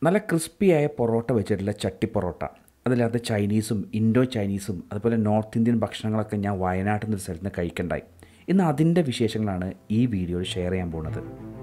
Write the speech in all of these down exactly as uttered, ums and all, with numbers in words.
നല്ല ക്രിസ്പിയായ പൊറോട്ട വെച്ചിട്ടുള്ള ചട്ടി പൊറോട്ട, അതിലകത്ത് ചൈനീസും ഇൻഡോ ചൈനീസും അതുപോലെ നോർത്ത് ഇന്ത്യൻ ഭക്ഷണങ്ങളൊക്കെ ഞാൻ വയനാട്ടിൽ നിന്ന് സ്ഥലത്ത് നിന്ന് കഴിക്കണ്ടായി. ഇന്ന് അതിൻ്റെ വിശേഷങ്ങളാണ് ഈ വീഡിയോയിൽ ഷെയർ ചെയ്യാൻ പോകുന്നത്.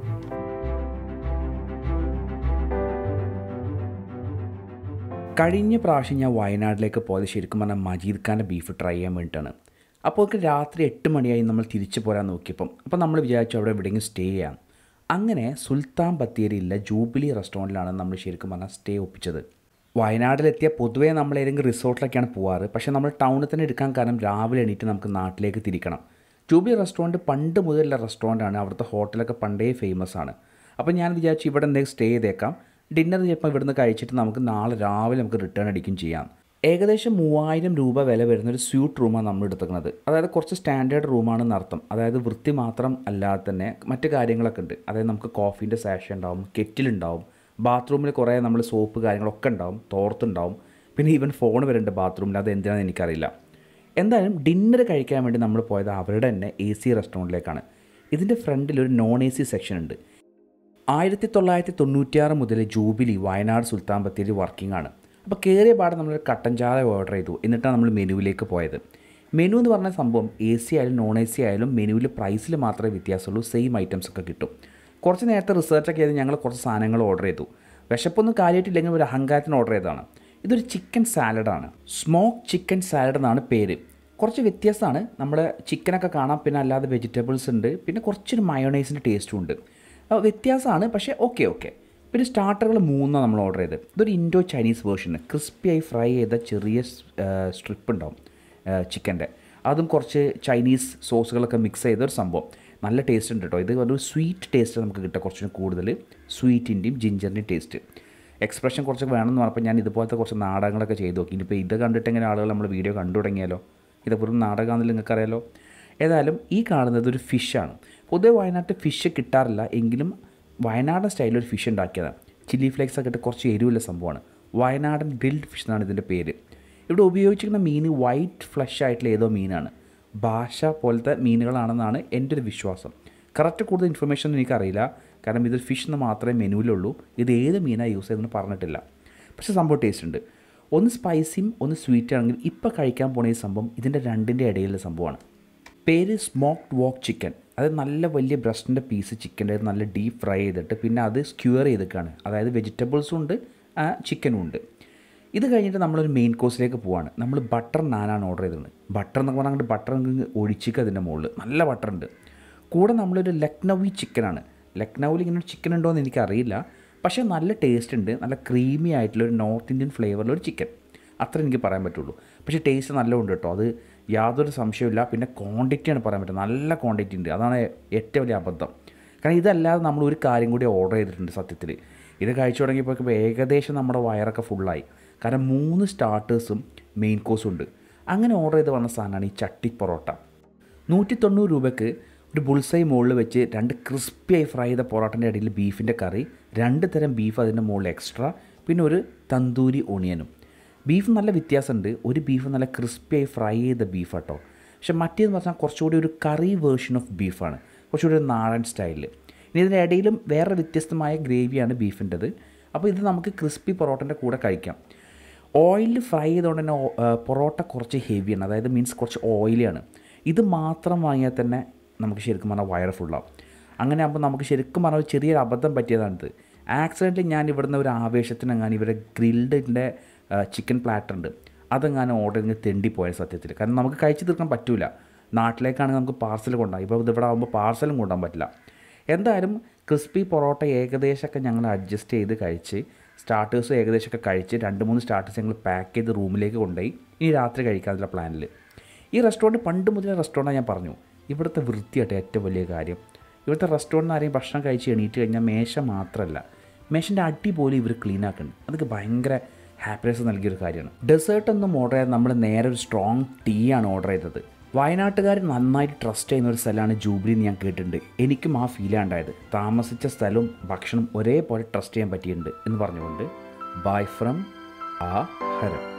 കഴിഞ്ഞ പ്രാവശ്യം ഞാൻ വയനാട്ടിലേക്ക് പോയത് ശരിക്കും പറഞ്ഞാൽ മജീദ് ഖാൻ്റെ ബീഫ് ട്രൈ ചെയ്യാൻ വേണ്ടിയിട്ടാണ്. അപ്പോൾ രാത്രി എട്ട് മണിയായി നമ്മൾ തിരിച്ചു പോരാൻ നോക്കിയപ്പം അപ്പോൾ നമ്മൾ വിചാരിച്ചു അവിടെ എവിടെയെങ്കിലും സ്റ്റേ ചെയ്യാം. അങ്ങനെ സുൽത്താൻ ബത്തേരിയിലെ ജൂബിലി റെസ്റ്റോറൻറ്റിലാണ് നമ്മൾ ശരിക്കും പറഞ്ഞാൽ സ്റ്റേ ഒപ്പിച്ചത്. വയനാട്ടിലെത്തിയ പൊതുവേ നമ്മൾ ഏതെങ്കിലും റിസോർട്ടിലൊക്കെയാണ് പോകാറ്. പക്ഷേ നമ്മൾ ടൗണിൽ തന്നെ എടുക്കാൻ കാരണം രാവിലെ എണീറ്റ് നമുക്ക് നാട്ടിലേക്ക് തിരിക്കണം. ജൂബിലി റെസ്റ്റോറൻറ്റ് പണ്ട് മുതലുള്ള റെസ്റ്റോറൻറ്റാണ്. അവിടുത്തെ ഹോട്ടലൊക്കെ പണ്ടേ ഫേമസ് ആണ്. അപ്പോൾ ഞാൻ വിചാരിച്ചു ഇവിടെ എന്തെങ്കിലും സ്റ്റേ ചെയ്തേക്കാം. ഡിന്നർ ചിലപ്പോൾ ഇവിടുന്ന് കഴിച്ചിട്ട് നമുക്ക് നാളെ രാവിലെ നമുക്ക് റിട്ടേൺ അടിക്കും ചെയ്യാം. ഏകദേശം മൂവായിരം രൂപ വില വരുന്നൊരു സ്യൂട്ട് റൂമാണ് നമ്മൾ എടുക്കുന്നത്. അതായത് കുറച്ച് സ്റ്റാൻഡേർഡ് റൂമാണെന്ന് അർത്ഥം. അതായത് വൃത്തി മാത്രം അല്ലാതെ തന്നെ മറ്റു കാര്യങ്ങളൊക്കെ ഉണ്ട്. അതായത് നമുക്ക് കോഫീൻ്റെ സാഷ ഉണ്ടാവും, കെറ്റിലുണ്ടാവും, ബാത്റൂമിൽ കുറേ നമ്മൾ സോപ്പ് കാര്യങ്ങളൊക്കെ ഉണ്ടാവും, തോർത്തുണ്ടാവും, പിന്നെ ഈവൻ ഫോൺ വരുന്നുണ്ട് ബാത്റൂമിൽ. അത് എന്തിനാണെന്ന് എനിക്കറിയില്ല. എന്തായാലും ഡിന്നർ കഴിക്കാൻ വേണ്ടി നമ്മൾ പോയത് അവരുടെ തന്നെ എ സി റെസ്റ്റോറൻറ്റിലേക്കാണ്. ഇതിൻ്റെ ഫ്രണ്ടിൽ ഒരു നോൺ എ സി സെക്ഷൻ ഉണ്ട്. ആയിരത്തി തൊള്ളായിരത്തി തൊണ്ണൂറ്റിയാറ് മുതൽ ജൂബിലി വയനാട് സുൽത്താൻ ബത്തേരി വർക്കിംഗ് ആണ്. അപ്പോൾ കയറിയ പാടെ നമ്മളൊരു കട്ടൻ ചായ ഓർഡർ ചെയ്തു. എന്നിട്ടാണ് നമ്മൾ മെനുവിലേക്ക് പോയത്. മെനു എന്ന് പറഞ്ഞ സംഭവം എ സി ആയാലും നോൺ എ സി ആയാലും മെനുവിൽ പ്രൈസിൽ മാത്രമേ വ്യത്യാസമുള്ളൂ. സെയിം ഐറ്റംസ് ഒക്കെ കിട്ടും. കുറച്ച് നേരത്തെ റിസർച്ചൊക്കെ ചെയ്ത് ഞങ്ങൾ കുറച്ച് സാധനങ്ങൾ ഓർഡർ ചെയ്തു. വിശപ്പൊന്നും കാര്യമായിട്ടില്ലെങ്കിൽ ഒരു അഹങ്കാരത്തിന് ഓർഡർ ചെയ്തതാണ്. ഇതൊരു ചിക്കൻ സാലഡാണ്. സ്മോക്ക് ചിക്കൻ സാലഡ് എന്നാണ് പേര്. കുറച്ച് വ്യത്യാസമാണ്. നമ്മൾ ചിക്കനൊക്കെ കാണാം, പിന്നെ അല്ലാതെ വെജിറ്റബിൾസ് ഉണ്ട്, പിന്നെ കുറച്ചൊരു മയോണൈസിൻ്റെ ടേസ്റ്റും ഉണ്ട്. വ്യത്യാസമാണ്, പക്ഷേ ഓക്കെ ഓക്കെ. പിന്നെ സ്റ്റാർട്ടറുകൾ മൂന്നാണ് നമ്മൾ ഓർഡർ ചെയ്തത്. ഇതൊരു ഇൻഡോ ചൈനീസ് വേർഷൻ. ക്രിസ്പിയായി ഫ്രൈ ചെയ്ത ചെറിയ സ്ട്രിപ്പ് ഉണ്ടാവും ചിക്കൻ്റെ. അതും കുറച്ച് ചൈനീസ് സോസുകളൊക്കെ മിക്സ് ചെയ്തൊരു സംഭവം. നല്ല ടേസ്റ്റ് ഉണ്ട് കേട്ടോ. ഇത് ഒരു സ്വീറ്റ് ടേസ്റ്റ് നമുക്ക് കിട്ടുക, കുറച്ചും കൂടുതൽ സ്വീറ്റിൻ്റെയും ജിഞ്ചറിൻ്റെയും ടേസ്റ്റ്. എക്സ്പ്രഷൻ കുറച്ച് വേണമെന്ന് പറഞ്ഞപ്പോൾ ഞാൻ ഇതുപോലത്തെ കുറച്ച് നാടകങ്ങളൊക്കെ ചെയ്ത് നോക്കി. ഇനിയിപ്പോൾ ഇത് കണ്ടിട്ട് എങ്ങനെ ആളുകൾ നമ്മൾ വീഡിയോ കണ്ടു തുടങ്ങിയാലോ. ഇത് വെറും നാടകമാണെന്ന് നിങ്ങൾക്കറിയാലോ. ഏതായാലും ഈ കാണുന്നത് ഒരു ഫിഷാണ്. പൊതുവെ വയനാട്ടിൽ ഫിഷ് കിട്ടാറില്ല, എങ്കിലും വയനാടൻ സ്റ്റൈലൊരു ഫിഷ് ഉണ്ടാക്കിയതാണ്. ചില്ലി ഫ്ലേക്സ് ഒക്കെ ഇട്ട് കുറച്ച് എരിവുള്ള സംഭവമാണ്. വയനാടൻ ഗ്രിൽഡ് ഫിഷ് എന്നാണ് ഇതിൻ്റെ പേര്. ഇവിടെ ഉപയോഗിച്ചിരിക്കുന്ന മീൻ വൈറ്റ് ഫ്ലഷ് ആയിട്ടുള്ള ഏതോ മീനാണ്. ഭാഷ പോലത്തെ മീനുകളാണെന്നാണ് എൻ്റെ ഒരു വിശ്വാസം. കറക്റ്റ് കൂടുതൽ ഇൻഫർമേഷൻ ഒന്നും എനിക്കറിയില്ല, കാരണം ഇതൊരു ഫിഷ് എന്ന് മാത്രമേ മെനുവിലുള്ളൂ. ഇത് ഏത് മീനാണ് യൂസ് ചെയ്തെന്ന് പറഞ്ഞിട്ടില്ല. പക്ഷേ സംഭവം ടേസ്റ്റ് ഉണ്ട്. ഒന്ന് സ്പൈസിയും ഒന്ന് സ്വീറ്റ് ആണെങ്കിൽ ഇപ്പോൾ കഴിക്കാൻ പോണ ഈ സംഭവം ഇതിൻ്റെ രണ്ടിൻ്റെ ഇടയിലുള്ള സംഭവമാണ്. പേര് സ്മോക്ഡ് വോക്ക് ചിക്കൻ. അത് നല്ല വലിയ ബ്രസ്റ്റിൻ്റെ പീസ് ചിക്കൻ്റെ നല്ല ഡീപ്പ് ഫ്രൈ ചെയ്തിട്ട് പിന്നെ അത് സ്ക്യൂർ ചെയ്തിട്ടാണ്. അതായത് വെജിറ്റബിൾസും ഉണ്ട്, ചിക്കനും ഉണ്ട്. ഇത് കഴിഞ്ഞിട്ട് നമ്മളൊരു മെയിൻ കോഴ്സിലേക്ക് പോവാണ്. നമ്മൾ ബട്ടർ നാനാണ് ഓർഡർ ചെയ്തത്. ബട്ടർ എന്നൊക്കെ പറഞ്ഞാൽ ബട്ടർ ഒഴിച്ചിട്ട് അതിൻ്റെ മുകളിൽ നല്ല ബട്ടർ ഉണ്ട്. കൂടെ നമ്മളൊരു ലക്നൗവി ചിക്കനാണ്. ലക്നൗവിൽ ഇങ്ങനെ ഒരു ചിക്കൻ ഉണ്ടോ എന്ന് എനിക്കറിയില്ല, പക്ഷേ നല്ല ടേസ്റ്റ് ഉണ്ട്. നല്ല ക്രീമി ആയിട്ടുള്ളൊരു നോർത്ത് ഇന്ത്യൻ ഫ്ലേവറിലൊരു ചിക്കൻ, അത്ര എനിക്ക് പറയാൻ പറ്റുള്ളൂ. പക്ഷേ ടേസ്റ്റ് നല്ല ഉണ്ട് കേട്ടോ, അത് യാതൊരു സംശയമില്ല. പിന്നെ ക്വാണ്ടിറ്റിയാണ് പറയാൻ പറ്റുക, നല്ല ക്വാണ്ടിറ്റി ഉണ്ട്. അതാണ് ഏറ്റവും വലിയ അബദ്ധം. കാരണം ഇതല്ലാതെ നമ്മൾ ഒരു കാര്യം കൂടി ഓർഡർ ചെയ്തിട്ടുണ്ട് സത്യത്തിൽ. ഇത് കഴിച്ചു തുടങ്ങിയപ്പോൾ ഏകദേശം നമ്മുടെ വയറൊക്കെ ഫുള്ളായി. കാരണം മൂന്ന് സ്റ്റാർട്ടേഴ്സും മെയിൻ കോഴ്സും ഉണ്ട്. അങ്ങനെ ഓർഡർ ചെയ്ത് വന്ന സാധനമാണ് ഈ ചട്ടി പൊറോട്ട. നൂറ്റി തൊണ്ണൂറ് രൂപയ്ക്ക് ഒരു ബുൾസൈ മുകളിൽ വെച്ച് രണ്ട് ക്രിസ്പിയായി ഫ്രൈ ചെയ്ത പൊറോട്ടൻ്റെ ഇടയിൽ ബീഫിൻ്റെ കറി, രണ്ട് തരം ബീഫ് അതിൻ്റെ മുകളിൽ എക്സ്ട്രാ, പിന്നെ ഒരു തന്തൂരി ഓണിയനും. ബീഫ് നല്ല വ്യത്യാസമുണ്ട്. ഒരു ബീഫ് നല്ല ക്രിസ്പിയായി ഫ്രൈ ചെയ്ത ബീഫ് കേട്ടോ. പക്ഷെ മറ്റേന്ന് പറഞ്ഞാൽ കുറച്ചുകൂടി ഒരു കറി വേർഷൻ ഓഫ് ബീഫാണ്, കുറച്ചുകൂടി ഒരു നാടൻ സ്റ്റൈലിൽ. ഇനി ഇതിൻ്റെ ഇടയിലും വേറെ വ്യത്യസ്തമായ ഗ്രേവിയാണ് ബീഫിൻ്റെത്. അപ്പോൾ ഇത് നമുക്ക് ക്രിസ്പി പൊറോട്ടൻ്റെ കൂടെ കഴിക്കാം. ഓയിലിൽ ഫ്രൈ ചെയ്തുകൊണ്ട് തന്നെ പൊറോട്ട കുറച്ച് ഹെവിയാണ്, അതായത് മീൻസ് കുറച്ച് ഓയിലിയാണ്. ഇത് മാത്രം വാങ്ങിയാൽ തന്നെ നമുക്ക് ശരിക്കും പറഞ്ഞാൽ വയറ് ഫുള്ളാവും. അങ്ങനെ ആകുമ്പോൾ നമുക്ക് ശരിക്കും പറഞ്ഞാൽ ചെറിയൊരു അബദ്ധം പറ്റിയതാണിത്. ആക്സിഡൻ്റ് ഞാൻ ഇവിടുന്ന് ഒരു ആവേശത്തിനെങ്ങാനും ഇവരുടെ ഗ്രിൽഡിൻ്റെ ചിക്കൻ പ്ലാറ്റർ ഉണ്ട്, അതെങ്ങാനും ഓർഡർ ചെയ്ത് തെണ്ടിപ്പോയ സത്യത്തിൽ. കാരണം നമുക്ക് കഴിച്ച് തീർക്കാൻ പറ്റില്ല. നാട്ടിലേക്കാണെങ്കിൽ നമുക്ക് പാർസൽ കൊണ്ടുപോകാം. ഇപ്പോൾ ഇതിവിടെ ആകുമ്പോൾ പാർസലും കൊണ്ടുപോകാൻ പറ്റില്ല. എന്തായാലും ക്രിസ്പി പൊറോട്ട ഏകദേശമൊക്കെ ഞങ്ങൾ അഡ്ജസ്റ്റ് ചെയ്ത് കഴിച്ച്, സ്റ്റാർട്ടേഴ്സ് ഏകദേശമൊക്കെ കഴിച്ച്, രണ്ട് മൂന്ന് സ്റ്റാർട്ടേഴ്സ് ഞങ്ങൾ പാക്ക് ചെയ്ത് റൂമിലേക്ക് കൊണ്ടുപോയി. ഇനി രാത്രി കഴിക്കാനുള്ള പ്ലാനിൽ. ഈ റെസ്റ്റോറൻറ്റ് പണ്ട് മുതലേ റെസ്റ്റോറൻറ്റാണ്. ഞാൻ പറഞ്ഞു, ഇവിടുത്തെ വൃത്തിയായിട്ട് ഏറ്റവും വലിയ കാര്യം. ഇവിടുത്തെ റെസ്റ്റോറൻറ്റിൽ ആരെയും ഭക്ഷണം കഴിച്ച് എണീറ്റ് കഴിഞ്ഞാൽ മേശ മാത്രമല്ല, മേശൻ്റെ അടി പോലും ഇവർ ക്ലീൻ ആക്കുന്നുണ്ട്. അതൊക്കെ ഭയങ്കര ഹാപ്പിനെസ് നൽകിയൊരു കാര്യമാണ്. ഡെസേർട്ടൊന്നും ഓർഡർ ചെയ്ത് നമ്മൾ നേരെ ഒരു സ്ട്രോങ് ടീ ആണ് ഓർഡർ ചെയ്തത്. വയനാട്ടുകാർ നന്നായിട്ട് ട്രസ്റ്റ് ചെയ്യുന്ന ഒരു സ്ഥലമാണ് ജൂബിലി എന്ന് ഞാൻ കേട്ടിട്ടുണ്ട്. എനിക്കും ആ ഫീലാണ് ഉണ്ടായത്. താമസിച്ച സ്ഥലവും ഭക്ഷണം ഒരേപോലെ ട്രസ്റ്റ് ചെയ്യാൻ പറ്റിയിട്ടുണ്ട് എന്ന് പറഞ്ഞുകൊണ്ട് ബൈ ഫ്രം ആ ഹരം.